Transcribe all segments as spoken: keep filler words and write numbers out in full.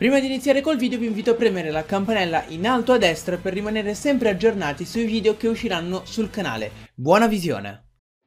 Prima di iniziare col video vi invito a premere la campanella in alto a destra per rimanere sempre aggiornati sui video che usciranno sul canale. Buona visione!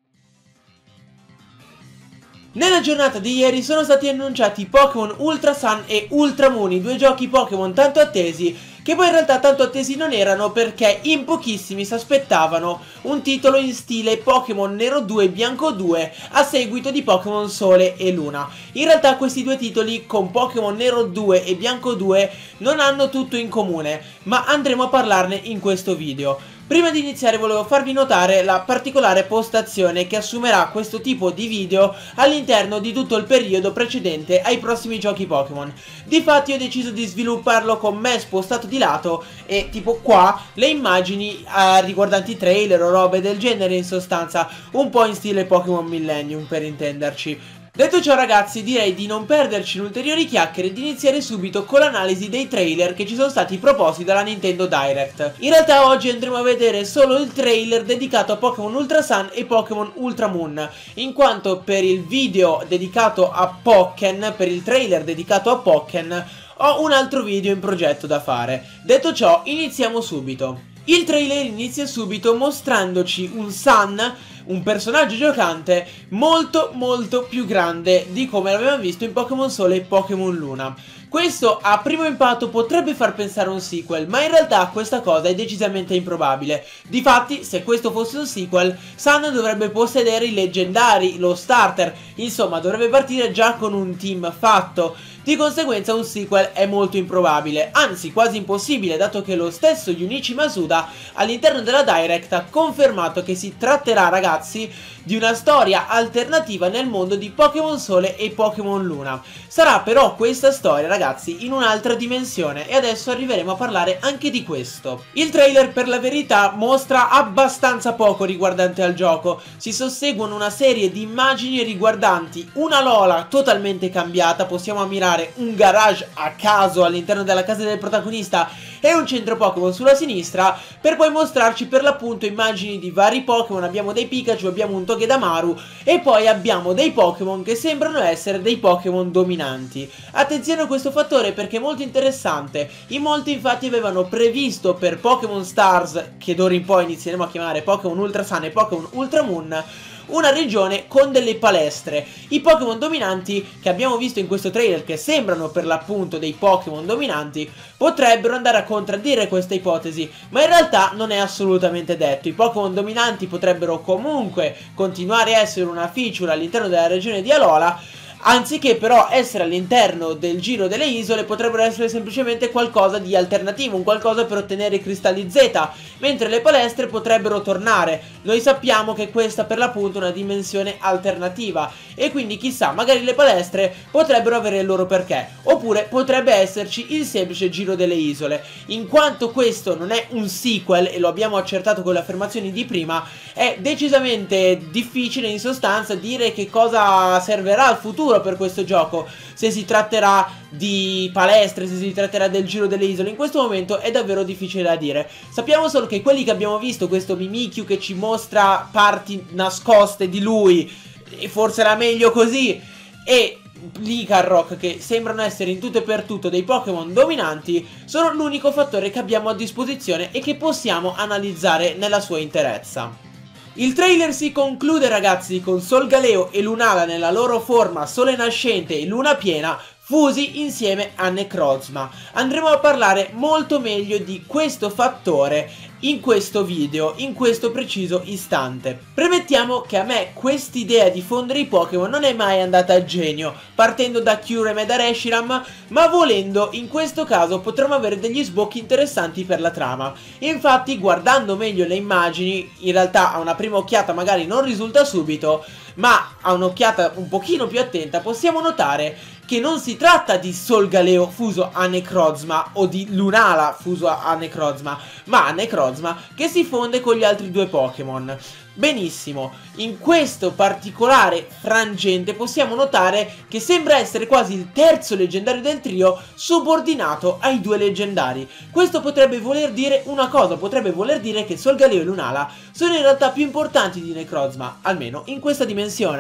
Nella giornata di ieri sono stati annunciati Pokémon Ultra Sun e Ultra Moon, i due giochi Pokémon tanto attesi, che poi in realtà tanto attesi non erano perché in pochissimi si aspettavano un titolo in stile Pokémon Nero due e Bianco due a seguito di Pokémon Sole e Luna. In realtà questi due titoli con Pokémon Nero due e Bianco due non hanno tutto in comune, ma andremo a parlarne in questo video. Prima di iniziare volevo farvi notare la particolare postazione che assumerà questo tipo di video all'interno di tutto il periodo precedente ai prossimi giochi Pokémon. Difatti ho deciso di svilupparlo con me spostato di lato e tipo qua le immagini eh, riguardanti trailer o robe del genere, in sostanza un po' in stile Pokémon Millennium per intenderci. Detto ciò ragazzi, direi di non perderci in ulteriori chiacchiere e di iniziare subito con l'analisi dei trailer che ci sono stati proposti dalla Nintendo Direct. In realtà oggi andremo a vedere solo il trailer dedicato a Pokémon Ultra Sun e Pokémon Ultra Moon, in quanto per il video dedicato a Pokken, per il trailer dedicato a Pokken, ho un altro video in progetto da fare. Detto ciò, iniziamo subito. Il trailer inizia subito mostrandoci un Sun, un personaggio giocante molto molto più grande di come l'avevamo visto in Pokémon Sole e Pokémon Luna. Questo a primo impatto potrebbe far pensare a un sequel, ma in realtà questa cosa è decisamente improbabile. Difatti, se questo fosse un sequel, Sun dovrebbe possedere i leggendari, lo starter, insomma dovrebbe partire già con un team fatto. Di conseguenza un sequel è molto improbabile, anzi quasi impossibile, dato che lo stesso Junichi Masuda all'interno della Direct ha confermato che si tratterà, ragazzi, di una storia alternativa nel mondo di Pokémon Sole e Pokémon Luna. Sarà però questa storia, ragazzi, in un'altra dimensione e adesso arriveremo a parlare anche di questo. Il trailer per la verità mostra abbastanza poco riguardante al gioco. Si susseguono una serie di immagini riguardanti una Lola totalmente cambiata, possiamo ammirare un garage a caso all'interno della casa del protagonista e un centro Pokémon sulla sinistra, per poi mostrarci per l'appunto immagini di vari Pokémon. Abbiamo dei Pikachu, abbiamo un Togedemaru e poi abbiamo dei Pokémon che sembrano essere dei Pokémon dominanti. Attenzione a questo fattore perché è molto interessante. In molti infatti avevano previsto per Pokémon Stars, che d'ora in poi inizieremo a chiamare Pokémon Ultra Sun e Pokémon Ultra Moon, una regione con delle palestre. I Pokémon dominanti che abbiamo visto in questo trailer, che sembrano per l'appunto dei Pokémon dominanti, potrebbero andare a contraddire questa ipotesi, ma in realtà non è assolutamente detto. I Pokémon dominanti potrebbero comunque continuare a essere una feature all'interno della regione di Alola, anziché però essere all'interno del giro delle isole potrebbero essere semplicemente qualcosa di alternativo, un qualcosa per ottenere i cristalli Z, mentre le palestre potrebbero tornare. Noi sappiamo che questa per l'appunto è una dimensione alternativa e quindi chissà, magari le palestre potrebbero avere il loro perché, oppure potrebbe esserci il semplice giro delle isole. In quanto questo non è un sequel e lo abbiamo accertato con le affermazioni di prima, è decisamente difficile in sostanza dire che cosa servirà al futuro per questo gioco, se si tratterà di palestre, se si tratterà del giro delle isole. In questo momento è davvero difficile da dire. Sappiamo solo che quelli che abbiamo visto, questo Mimikyu che ci mostra parti nascoste di lui, e forse era meglio così, e Lycanroc che sembrano essere in tutto e per tutto dei Pokémon dominanti, sono l'unico fattore che abbiamo a disposizione e che possiamo analizzare nella sua interezza. Il trailer si conclude, ragazzi, con Solgaleo e Lunala nella loro forma Sole Nascente e Luna Piena fusi insieme a Necrozma. Andremo a parlare molto meglio di questo fattore in questo video, in questo preciso istante. Premettiamo che a me quest'idea di fondere i Pokémon non è mai andata a genio, partendo da Kyurem e da Reshiram, ma volendo in questo caso potremmo avere degli sbocchi interessanti per la trama. Infatti, guardando meglio le immagini, in realtà a una prima occhiata magari non risulta subito, ma a un'occhiata un pochino più attenta possiamo notare che non si tratta di Solgaleo fuso a Necrozma o di Lunala fuso a Necrozma, ma a Necrozma che si fonde con gli altri due Pokémon. Benissimo, in questo particolare frangente possiamo notare che sembra essere quasi il terzo leggendario del trio subordinato ai due leggendari. Questo potrebbe voler dire una cosa, potrebbe voler dire che Solgaleo e Lunala sono in realtà più importanti di Necrozma, almeno in questa dimensione.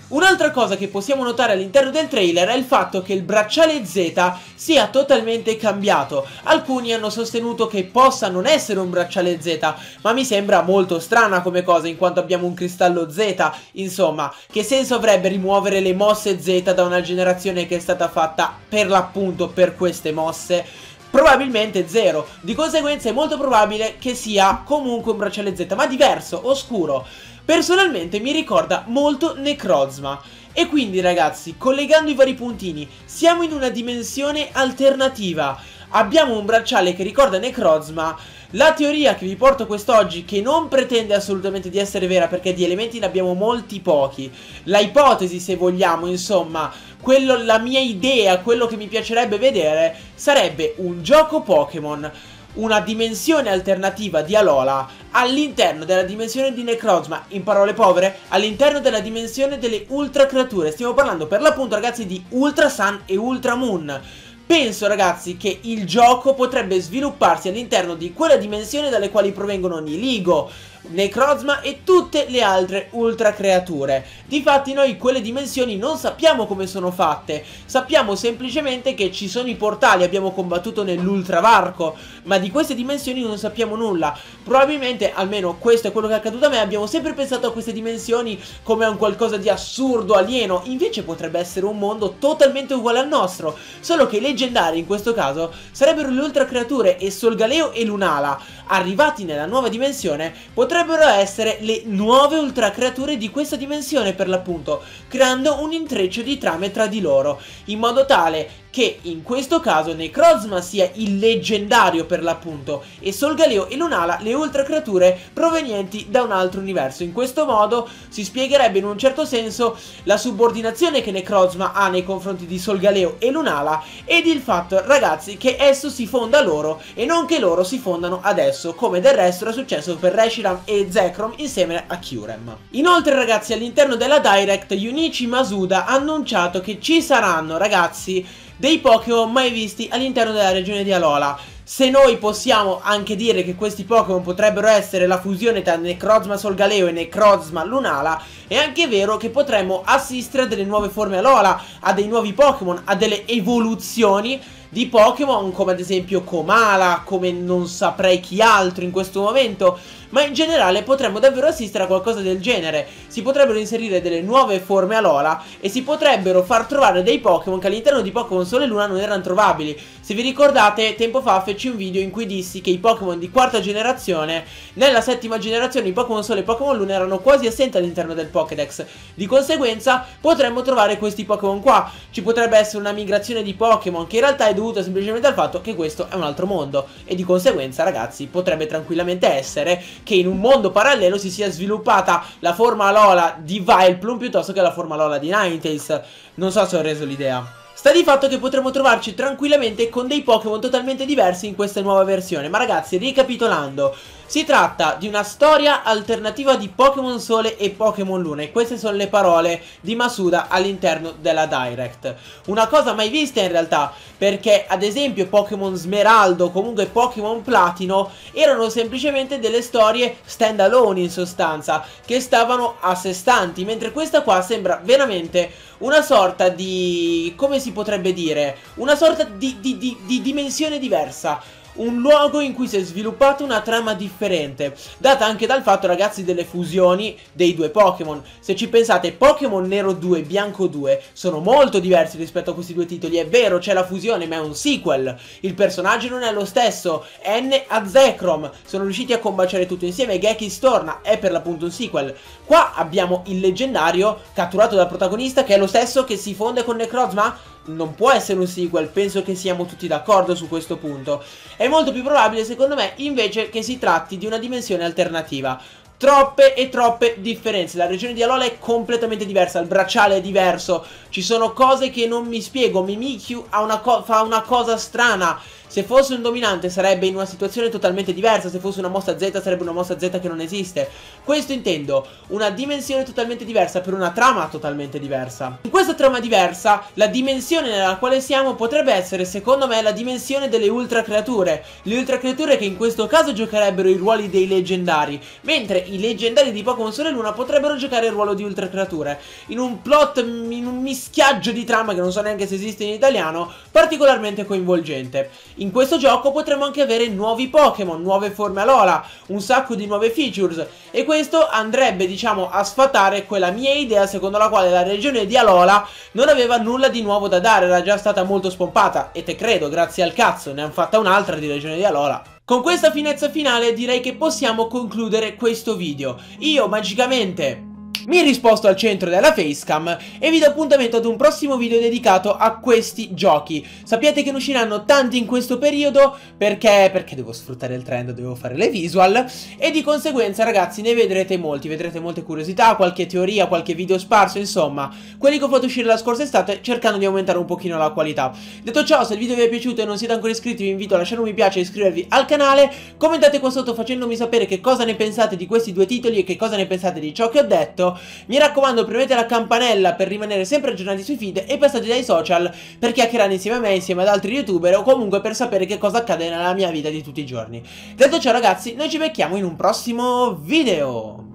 Un'altra cosa che possiamo notare all'interno del trailer è il fatto che il bracciale Z sia totalmente cambiato. Alcuni hanno sostenuto che possa non essere un bracciale Z, ma mi sembra molto strana come cosa in quanto abbiamo un cristallo Z. Insomma, che senso avrebbe rimuovere le mosse Z da una generazione che è stata fatta per l'appunto per queste mosse? Probabilmente zero. Di conseguenza è molto probabile che sia comunque un bracciale Z, ma diverso, oscuro. Personalmente mi ricorda molto Necrozma. E quindi ragazzi, collegando i vari puntini, siamo in una dimensione alternativa. Abbiamo un bracciale che ricorda Necrozma. La teoria che vi porto quest'oggi, che non pretende assolutamente di essere vera perché di elementi ne abbiamo molti pochi, la ipotesi se vogliamo, insomma, quello, la mia idea, quello che mi piacerebbe vedere sarebbe un gioco Pokémon, una dimensione alternativa di Alola all'interno della dimensione di Necrozma, in parole povere, all'interno della dimensione delle ultra creature. Stiamo parlando per l'appunto ragazzi di Ultra Sun e Ultra Moon. Penso ragazzi che il gioco potrebbe svilupparsi all'interno di quella dimensione dalle quali provengono Niligo, Necrozma e tutte le altre ultra creature. Difatti noi quelle dimensioni non sappiamo come sono fatte, sappiamo semplicemente che ci sono i portali, abbiamo combattuto nell'ultravarco, ma di queste dimensioni non sappiamo nulla. Probabilmente, almeno questo è quello che è accaduto a me, abbiamo sempre pensato a queste dimensioni come a un qualcosa di assurdo, alieno, invece potrebbe essere un mondo totalmente uguale al nostro, solo che i leggendari in questo caso sarebbero le ultra creature e Solgaleo e Lunala, arrivati nella nuova dimensione, potrebbero essere le nuove ultra creature di questa dimensione per l'appunto, creando un intreccio di trame tra di loro, in modo tale che in questo caso Necrozma sia il leggendario per l'appunto e Solgaleo e Lunala le ultra creature provenienti da un altro universo. In questo modo si spiegherebbe in un certo senso la subordinazione che Necrozma ha nei confronti di Solgaleo e Lunala ed il fatto ragazzi che esso si fonda a loro e non che loro si fondano adesso, come del resto era successo per Reshiram e Zekrom insieme a Kyurem. Inoltre ragazzi all'interno della Direct Junichi Masuda ha annunciato che ci saranno ragazzi dei Pokémon mai visti all'interno della regione di Alola. Se noi possiamo anche dire che questi Pokémon potrebbero essere la fusione tra Necrozma Solgaleo e Necrozma Lunala, è anche vero che potremmo assistere a delle nuove forme Alola, a dei nuovi Pokémon, a delle evoluzioni di Pokémon come ad esempio Komala, come non saprei chi altro in questo momento, ma in generale potremmo davvero assistere a qualcosa del genere. Si potrebbero inserire delle nuove forme Alola e si potrebbero far trovare dei Pokémon che all'interno di Pokémon Sole e Luna non erano trovabili. Se vi ricordate, tempo fa feci un video in cui dissi che i Pokémon di quarta generazione, nella settima generazione i Pokémon Sole e Pokémon Luna erano quasi assenti all'interno del Pokédex. Di conseguenza potremmo trovare questi Pokémon qua. Ci potrebbe essere una migrazione di Pokémon che in realtà è dovuta semplicemente al fatto che questo è un altro mondo. E di conseguenza ragazzi potrebbe tranquillamente essere che in un mondo parallelo si sia sviluppata la forma Alola di Vileplume piuttosto che la forma Alola di Ninetales. Non so se ho reso l'idea. Sta di fatto che potremo trovarci tranquillamente con dei Pokémon totalmente diversi in questa nuova versione. Ma ragazzi, ricapitolando, si tratta di una storia alternativa di Pokémon Sole e Pokémon Luna e queste sono le parole di Masuda all'interno della Direct. Una cosa mai vista in realtà, perché ad esempio Pokémon Smeraldo o comunque Pokémon Platino erano semplicemente delle storie stand alone in sostanza, che stavano a sé stanti, mentre questa qua sembra veramente una sorta di... come si potrebbe dire? Una sorta di, di, di, di dimensione diversa. Un luogo in cui si è sviluppata una trama differente, data anche dal fatto ragazzi delle fusioni dei due Pokémon. Se ci pensate, Pokémon Nero due e Bianco due sono molto diversi rispetto a questi due titoli. È vero, c'è la fusione, ma è un sequel. Il personaggio non è lo stesso. N a Zekrom sono riusciti a combaciare tutto insieme. Gekis torna, è per l'appunto un sequel. Qua abbiamo il leggendario catturato dal protagonista, che è lo stesso che si fonde con Necrozma. Non può essere un sequel, penso che siamo tutti d'accordo su questo punto. È molto più probabile secondo me invece che si tratti di una dimensione alternativa. Troppe e troppe differenze, la regione di Alola è completamente diversa, il bracciale è diverso, ci sono cose che non mi spiego, Mimikyu ha una fa una cosa strana, Se fosse un dominante sarebbe in una situazione totalmente diversa, se fosse una mossa Z sarebbe una mossa Z che non esiste. Questo intendo, una dimensione totalmente diversa per una trama totalmente diversa. In questa trama diversa, la dimensione nella quale siamo potrebbe essere, secondo me, la dimensione delle ultra creature. Le ultra creature che in questo caso giocherebbero i ruoli dei leggendari, mentre i leggendari di Pokémon Sole e Luna potrebbero giocare il ruolo di ultra creature. In un plot, in un mischiaggio di trama che non so neanche se esiste in italiano, particolarmente coinvolgente. In questo gioco potremo anche avere nuovi Pokémon, nuove forme Alola, un sacco di nuove features, e questo andrebbe, diciamo, a sfatare quella mia idea secondo la quale la regione di Alola non aveva nulla di nuovo da dare, era già stata molto spompata, e te credo, grazie al cazzo, ne hanno fatta un'altra di regione di Alola. Con questa finezza finale direi che possiamo concludere questo video. Io magicamente mi risposto al centro della facecam e vi do appuntamento ad un prossimo video dedicato a questi giochi. Sappiate che ne usciranno tanti in questo periodo perché, perché devo sfruttare il trend, devo fare le visual, e di conseguenza ragazzi ne vedrete molti, vedrete molte curiosità, qualche teoria, qualche video sparso, insomma quelli che ho fatto uscire la scorsa estate cercando di aumentare un pochino la qualità. Detto ciò, se il video vi è piaciuto e non siete ancora iscritti vi invito a lasciare un mi piace e iscrivervi al canale, commentate qua sotto facendomi sapere che cosa ne pensate di questi due titoli e che cosa ne pensate di ciò che ho detto. Mi raccomando, premete la campanella per rimanere sempre aggiornati sui feed e passate dai social per chiacchierare insieme a me, insieme ad altri youtuber o comunque per sapere che cosa accade nella mia vita di tutti i giorni. Detto ciò ragazzi, noi ci becchiamo in un prossimo video.